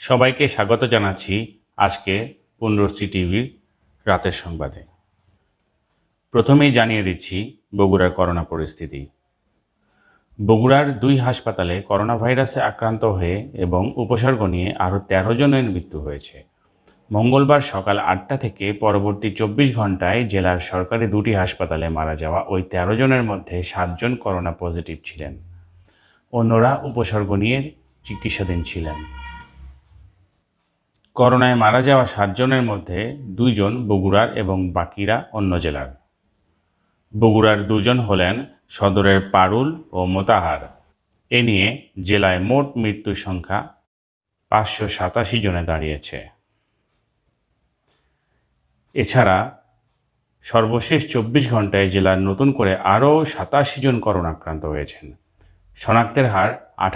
সবাইকে স্বাগত জানাচ্ছি আজকে 15C টিভির রাতের সংবাদে। প্রথমেই জানিয়ে দিচ্ছি বগুড়ার করোনা পরিস্থিতি। বগুড়ার 2 হাসপাতালে করোনা ভাইরাসে আক্রান্ত হয়ে এবং উপসর্গ নিয়ে আরও 13 জনের মৃত্যু হয়েছে। মঙ্গলবার সকাল 8টা থেকে পরবর্তী 24 ঘন্টায় জেলার সরকারি 2টি হাসপাতালে মারা যাওয়া ওই 13 জনের মধ্যে 7 জন করোনা পজিটিভ ছিলেন। অন্যরা উপসর্গ নিয়ে চিকিৎসাধীন ছিলেন। করোনায় মারা যাওয়া 7 জনের মধ্যে 2 জন বগুড়ার এবং বাকিরা অন্য জেলার। বগুড়ার 2 জন হলেন সদরের পারুল ও মোতাহার। এ নিয়ে জেলায় মোট মৃত্যুর সংখ্যা 587 জনে দাঁড়িয়েছে। এছাড়া সর্বশেষ 24 ঘন্টায় জেলার নতুন করে আরও 87 জন করোনা আক্রান্ত হয়েছেন। শনাক্তের হার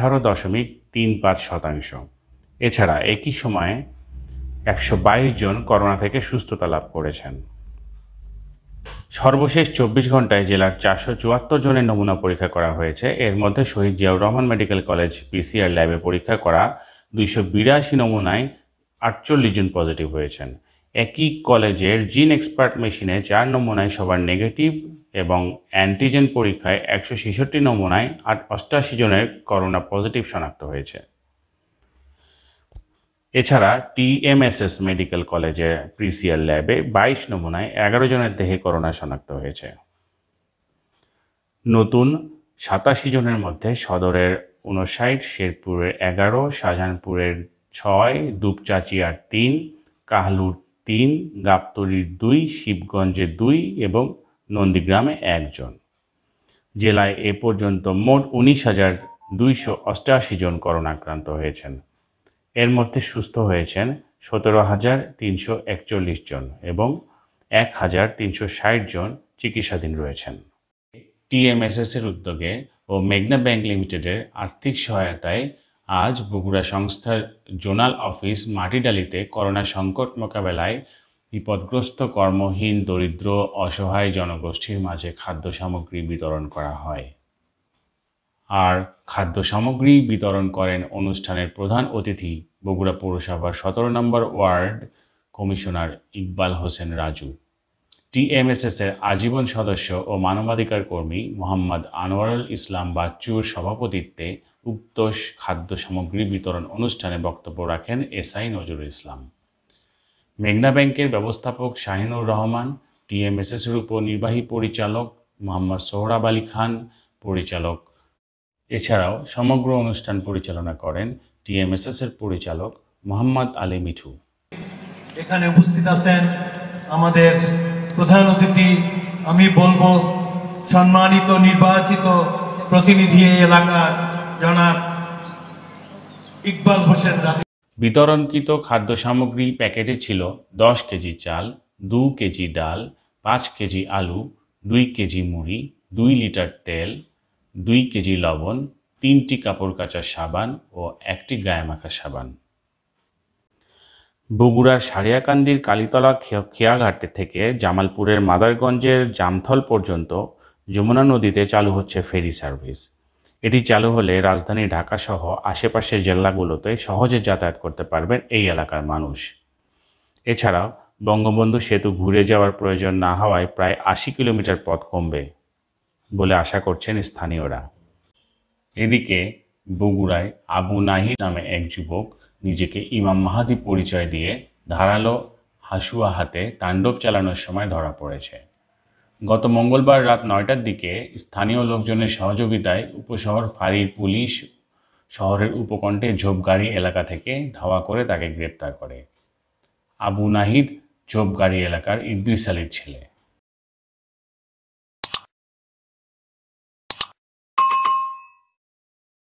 18.35%। এছাড়া একই সময়ে 122 জন করোনা থেকে সুস্থতা লাভ করেছেন। সর্বশেষ 24 ঘন্টায় জেলার 474 জনের নমুনা পরীক্ষা করা হয়েছে। এর মধ্যে Shaheed Ziaur Rahman medical college PCR ল্যাবে পরীক্ষা করা 282 নমুনায় 48 জন পজিটিভ হয়েছেন। একই কলেজের জিন এক্সপার্ট মেশিনে 4 নমুনায় সবার নেগেটিভ এবং অ্যান্টিজেন পরীক্ষায় 166 নমুনায় 88 জনের করোনা পজিটিভ শনাক্ত হয়েছে। এছাড়া টিএমএসএস মেডিকেল কলেজের পিসিআর ল্যাবে 22 নমুনায় 11 জনের দেহে করোনা শনাক্ত হয়েছে। নতুন 87 জনের মধ্যে সদরের 59, শেরপুরের 11, শাহজাহানপুরের 6, দুপচাঁচিয়ার 3, কাহলুর 3, গাবতলীর 2, শিবগঞ্জের 2 এবং নন্দীগ্রামে 1 জন। জেলায় এ পর্যন্ত মোট 19,288 জন করোনা আক্রান্ত হয়েছেন। এর মধ্যে সুস্থ হয়েছেন 17,341 জন এবং 1,360 জন চিকিৎসাধীন রয়েছেন। টিএমএসএস-এর উদ্যোগে ও মেঘনা ব্যাংক লিমিটেডের আর্থিক সহায়তায় আজ বগুড়া সংস্থার জোনাল অফিস মাটিডালিতে করোনা সংকট মোকাবেলায় বিপদগ্রস্ত, কর্মহীন, দরিদ্র, অসহায় জনগোষ্ঠীর মাঝে খাদ্য সামগ্রী বিতরণ করা হয়। আর খাদ্য সামগ্রী বিতরণ করেন অনুষ্ঠানের প্রধান অতিথি বগুড়া পৌরসভার 17 নম্বর ওয়ার্ড কমিশনার ইকবাল হোসেন রাজু। টিএমএসএস-এর আজীবন সদস্য ও মানবাধিকার কর্মী মোহাম্মদ আনোয়ারুল ইসলাম বাচ্চুর সভাপতিত্বে উক্ত খাদ্য সামগ্রী বিতরণ অনুষ্ঠানে বক্তব্য রাখেন এসআই নজরুল ইসলাম। মেঘনা ব্যাংকের ব্যবস্থাপক শাহিনুর রহমান, টিএমএসএস-এর উপনির্বাহী পরিচালক মোহাম্মদ সোহরাব আলী খান পরিচালক। এছাড়াও সমগ্র অনুষ্ঠান পরিচালনা করেন টিএমএসএস-এর পরিচালক মোহাম্মদ আলী মিঠু। এখানে উপস্থিত আছেন আমাদের প্রধান অতিথি, আমি বলবো সম্মানিত নির্বাচিত প্রতিনিধি এলাকার জনাব ইকবাল হোসেন রাজু। বিতরণকৃত খাদ্য সামগ্রী প্যাকেটে ছিল 10 কেজি চাল, 2 কেজি ডাল, 5 কেজি আলু, 2 কেজি মুড়ি, 2 লিটার তেল, 2 কেজি লবণ, 3টি কাপড় কাচার সাবান ও 1টি গায়ে মাখা সাবান। বগুড়ার সারিয়াকান্দির কালীতলা খেয়াঘাট থেকে জামালপুরের মাদারগঞ্জের জামথল পর্যন্ত যমুনা নদীতে চালু হচ্ছে ফেরি সার্ভিস। এটি চালু হলে রাজধানী ঢাকাসহ আশেপাশের জেলাগুলোতে সহজে যাতায়াত করতে পারবেন এই এলাকার মানুষ। এছাড়াও বঙ্গবন্ধু সেতু ঘুরে যাওয়ার প্রয়োজন না হওয়ায় প্রায় 80 কিলোমিটার পথ কমবে বলে আশা করছেন স্থানীয়রা। এদিকে বগুড়ায় আবু নাহিদ নামে এক যুবক নিজেকে ইমাম মাহাদি পরিচয় দিয়ে ধারালো হাসুয়া হাতে তাণ্ডব চালানোর সময় ধরা পড়েছে। গত মঙ্গলবার রাত 9টার দিকে স্থানীয় লোকজনের সহযোগিতায় উপশহর ফাঁড়ির পুলিশ শহরের উপকণ্ঠে ঝোপগাড়ি এলাকা থেকে ধাওয়া করে তাকে গ্রেপ্তার করে। আবু নাহিদ ঝোপগাড়ি এলাকার ইদ্রিস আলীর ছেলে।